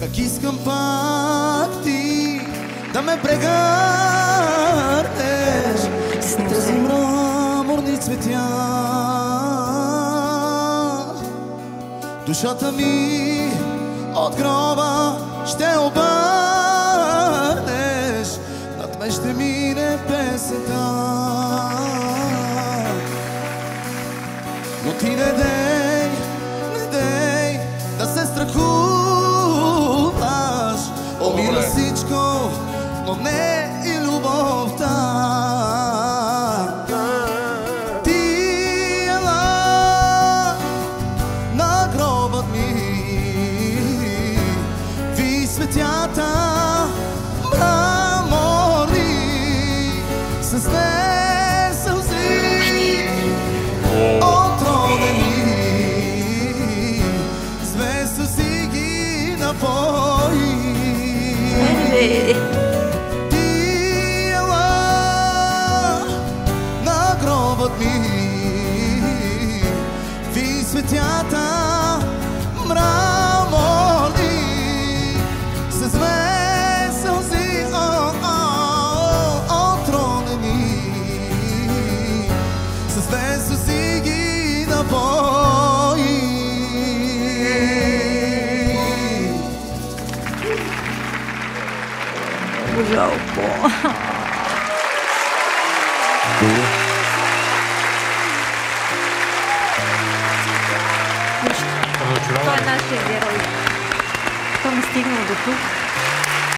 Как искам пак ти да ме прегърнеш с тези мраморни цветя. Душата ми от гроба ще обърнеш, над мен ще мине песента. Но ти не дей да се страхуваш. Умира всичко, но не и любовта. Ти ела на гробът ми, ви светята мраморни, с две сълзи отровени, с две сълзи ги напои. Ти ела на гробът ми, ви светята мраморни, с две сълзи отронени, с две сълзи ги напои. Жалко. Той е нашия герой. Той ми стигнал до тук.